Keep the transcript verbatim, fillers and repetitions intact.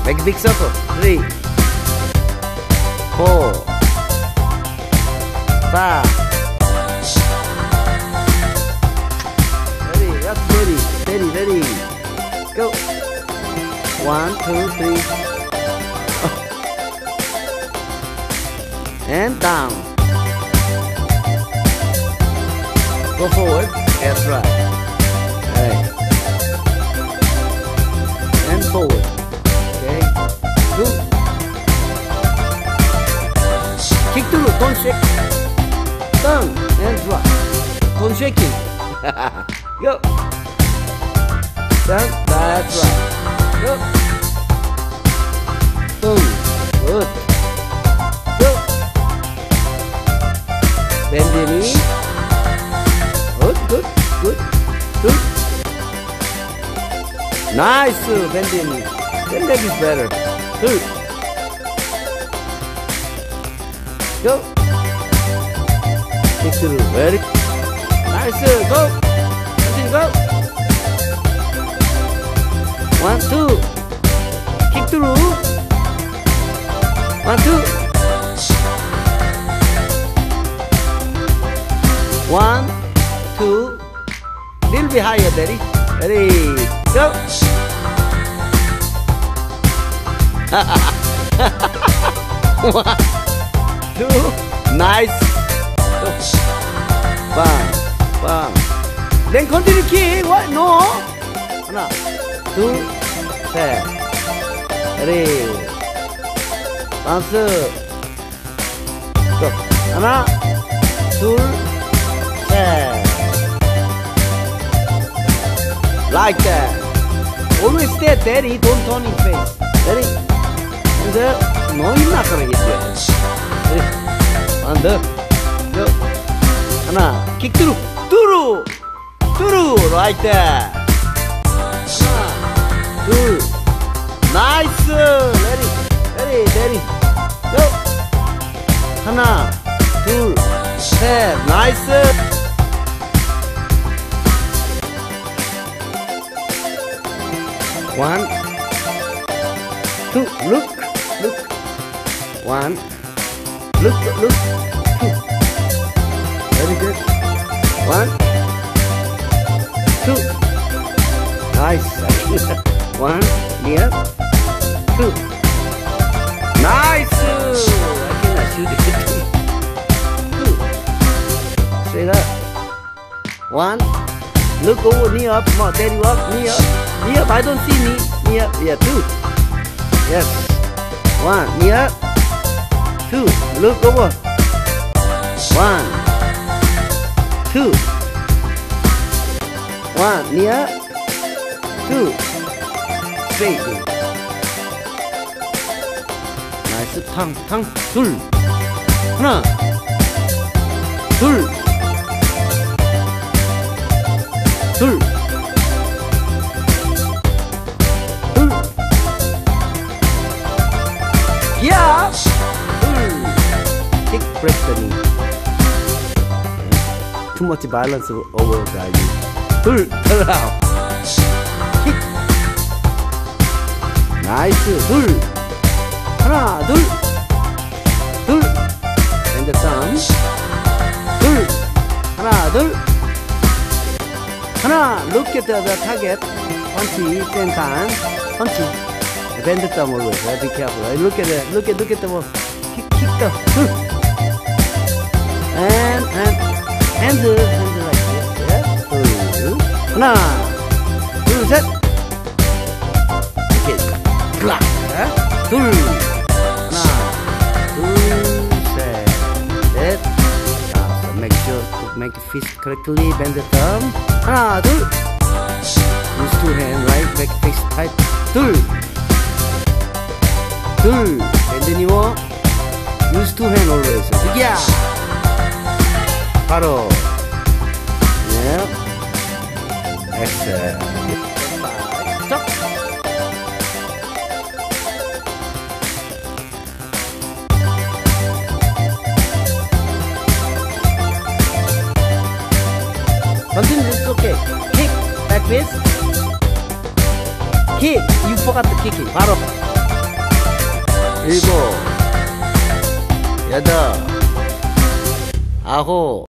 Make a big circle. Three, four, five. Ready, that's ready. Ready, ready. Go. One, two, three. And down. Go forward. That's right. Alright. And forward. Okay. Two. Kick through. Don't shake. Turn and drop. Don't shake it. Go. Down. That's right. Go. Boom. Good. Go. Bend the knee. Good, good, good, good. Nice, bend the knee. The leg is better. Good. Go. Kick through. Very nice. Go. Continue, go. One, two. Kick through. One, two. One, two. Little bit higher, Daddy. Ready? Go. One, two. Nice. Go. Bang, bang. Then continue kick. What? No. 하나, 둘, 셋. Ready? Bounce. Go. 하나, 둘, 셋. Like that. Always stay steady. Don't turn your face. Ready? And up. No, you're not gonna hit you. Ready? And up. Go. 하나. Kick through. Through. Through. Like that. 하나. 둘. Nice. Ready. Ready. Ready. Go. 하나. 둘. 셋. Nice. One, two, look, look. One, look, look, two. Very good. One, two. Nice. One, near, two. Nice. I cannot shoot it. Two. Straight up. One. Look over, knee up. More, steady up, knee up. Knee up, I don't see knee. Knee up, yeah, two. Yes. One, knee up. Two, look over. One, two. One, knee up. Two. Straight. Nice. 탕, 탕. 둘. 하나. 둘. 둘. 둘. 야. 둘. Kick, break the knee. Too much violence over the knee. 둘. turn around. Kick. Nice. 둘. 하나, 둘. 둘. And the thumb. 둘. 하나, 둘. 하나, look at the, the target. Punch, same time. Punch. Bend the thumb always. Uh, be careful. Uh, look at the, look at, look at the ball. Kick, kick the. And, and, hand, hand like this. Yeah. 둘. 하나, 둘, 셋. Okay. Clap. Yeah. 둘. 하나, 둘, 셋. 넷. 자, make sure to make the fist correctly. Bend the thumb. 하나, 둘. Use two hands, right? Make fist tight. 둘. 둘. Bend the knee more. Use two hands always. Yeah. 바로. Yeah. Exhale. Stop. Continue, it's okay. Kick, back fist. Kick, you forgot the kicking. 바로. 일곱, 여덟, 아홉,